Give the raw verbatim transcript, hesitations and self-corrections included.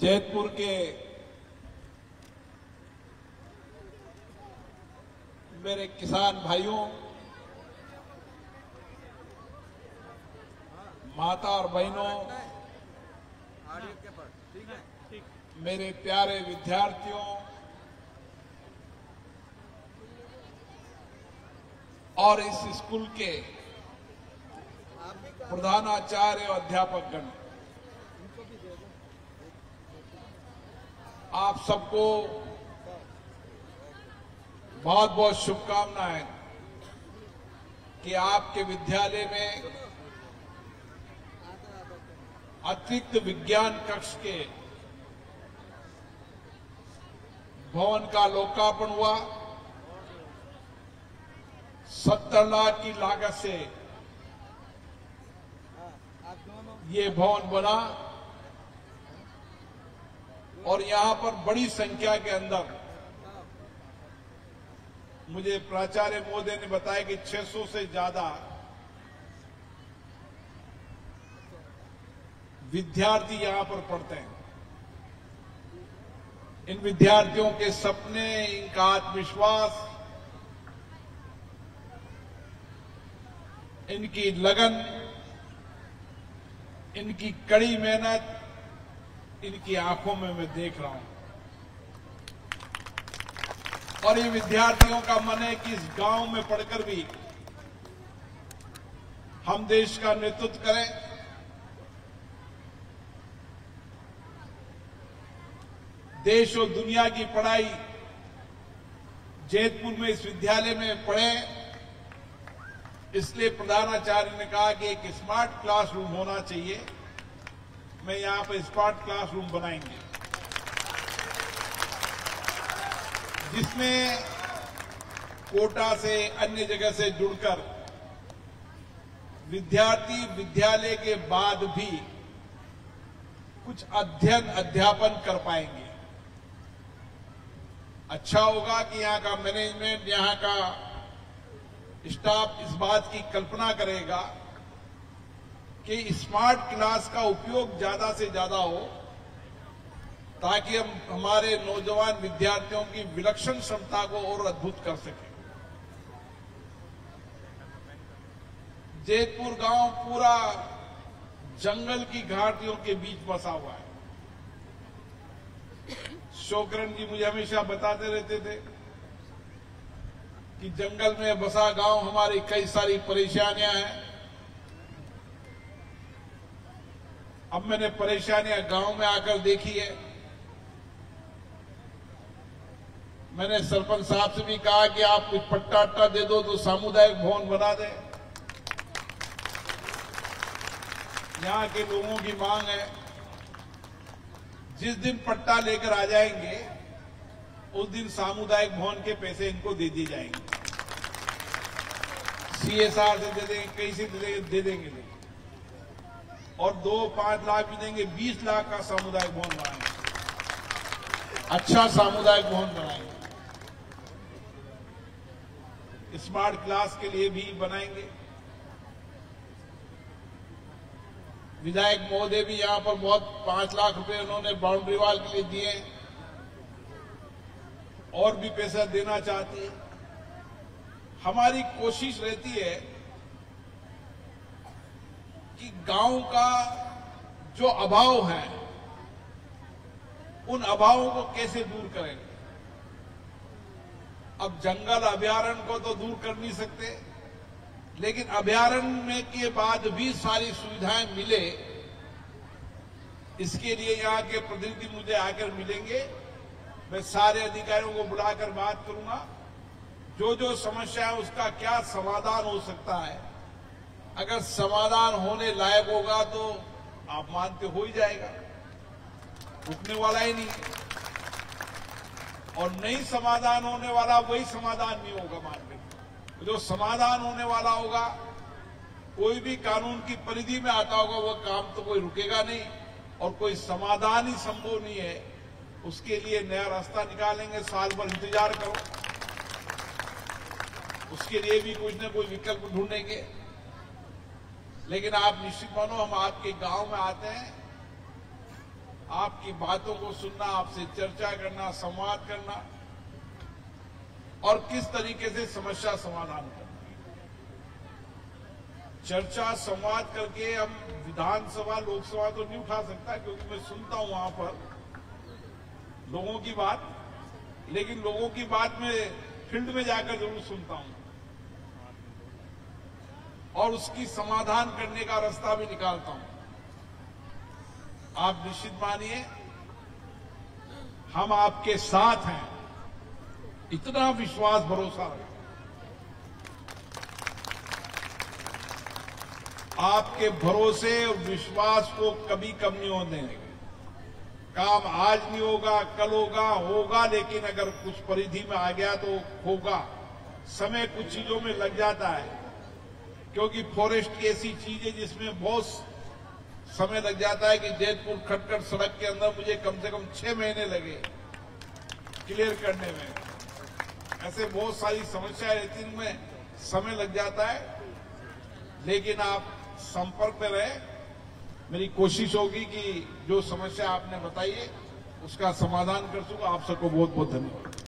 जैतपुर के मेरे किसान भाइयों, माता और बहनों, मेरे प्यारे विद्यार्थियों और इस स्कूल के प्रधानाचार्य और अध्यापकगण, आप सबको बहुत बहुत शुभकामनाएं कि आपके विद्यालय में अतिरिक्त विज्ञान कक्ष के भवन का लोकार्पण हुआ। सत्तर लाख की लागत से ये भवन बना और यहां पर बड़ी संख्या के अंदर मुझे प्राचार्य महोदय ने बताया कि छह सौ से ज्यादा विद्यार्थी यहां पर पढ़ते हैं। इन विद्यार्थियों के सपने, इनका आत्मविश्वास, इनकी लगन, इनकी कड़ी मेहनत इनकी आंखों में मैं देख रहा हूं। और ये विद्यार्थियों का मन है कि इस गांव में पढ़कर भी हम देश का नेतृत्व करें। देश और दुनिया की पढ़ाई जैतपुर में इस विद्यालय में पढ़े, इसलिए प्रधानाचार्य ने कहा कि एक स्मार्ट क्लासरूम होना चाहिए। मैं यहां पर स्मार्ट क्लासरूम बनाएंगे जिसमें कोटा से, अन्य जगह से जुड़कर विद्यार्थी विद्यालय के बाद भी कुछ अध्ययन अध्यापन कर पाएंगे। अच्छा होगा कि यहां का मैनेजमेंट, यहां का स्टाफ इस बात की कल्पना करेगा कि स्मार्ट क्लास का उपयोग ज्यादा से ज्यादा हो ताकि हम हमारे नौजवान विद्यार्थियों की विलक्षण क्षमता को और अद्भुत कर सकें। जैतपुर गांव पूरा जंगल की घाटियों के बीच बसा हुआ है। शोकरण जी मुझे हमेशा बताते रहते थे कि जंगल में बसा गांव, हमारी कई सारी परेशानियां हैं। अब मैंने परेशानियां गांव में आकर देखी है। मैंने सरपंच साहब से भी कहा कि आप कुछ पट्टा अट्टा दे दो तो सामुदायिक भवन बना दें। यहां के लोगों की मांग है, जिस दिन पट्टा लेकर आ जाएंगे उस दिन सामुदायिक भवन के पैसे इनको दे दिए जाएंगे। सीएसआर से दे देंगे, कहीं से दे देंगे लोग, और दो पांच लाख भी देंगे, बीस लाख का सामुदायिक भवन बनाएंगे। अच्छा सामुदायिक भवन बनाएंगे। स्मार्ट क्लास के लिए भी बनाएंगे। विधायक महोदय भी यहां पर बहुत पांच लाख रुपए उन्होंने बाउंड्री वॉल के लिए दिए, और भी पैसा देना चाहती है। हमारी कोशिश रहती है कि गांव का जो अभाव है उन अभावों को कैसे दूर करें। अब जंगल अभयारण्य को तो दूर कर नहीं सकते, लेकिन अभयारण्य में के बाद भी सारी सुविधाएं मिले, इसके लिए यहां के प्रतिनिधि मुझे आकर मिलेंगे। मैं सारे अधिकारियों को बुलाकर बात करूंगा, जो जो समस्या है उसका क्या समाधान हो सकता है। अगर समाधान होने लायक होगा तो आप मानते हो ही जाएगा, रुकने वाला ही नहीं। और नहीं समाधान होने वाला, वही समाधान नहीं होगा मान लीजिए। जो समाधान होने वाला होगा, कोई भी कानून की परिधि में आता होगा, वो काम तो कोई रुकेगा नहीं, और कोई समाधान ही संभव नहीं है। उसके लिए नया रास्ता निकालेंगे, साल भर इंतजार करो, उसके लिए भी कुछ न कोई विकल्प ढूंढेंगे। लेकिन आप निश्चित मानो, हम आपके गांव में आते हैं आपकी बातों को सुनना, आपसे चर्चा करना, संवाद करना और किस तरीके से समस्या समाधान करना। चर्चा संवाद करके हम विधानसभा लोकसभा तो नहीं उठा सकता, क्योंकि मैं सुनता हूं वहां पर लोगों की बात, लेकिन लोगों की बात में फील्ड में जाकर जरूर सुनता हूं और उसकी समाधान करने का रास्ता भी निकालता हूं। आप निश्चित मानिए हम आपके साथ हैं, इतना विश्वास भरोसा रखें। आपके भरोसे और विश्वास को कभी कम नहीं होने देंगे। काम आज नहीं होगा, कल होगा, होगा, लेकिन अगर कुछ परिधि में आ गया तो होगा। समय कुछ चीजों में लग जाता है, क्योंकि फॉरेस्ट की ऐसी चीज है जिसमें बहुत समय लग जाता है कि जैतपुर खटखट सड़क के अंदर मुझे कम से कम छह महीने लगे क्लियर करने में। ऐसे बहुत सारी समस्याएं रहती, इनमें समय लग जाता है, लेकिन आप संपर्क में रहे। मेरी कोशिश होगी कि जो समस्या आपने बताई है उसका समाधान कर सकूं। आप सबको बहुत बहुत धन्यवाद।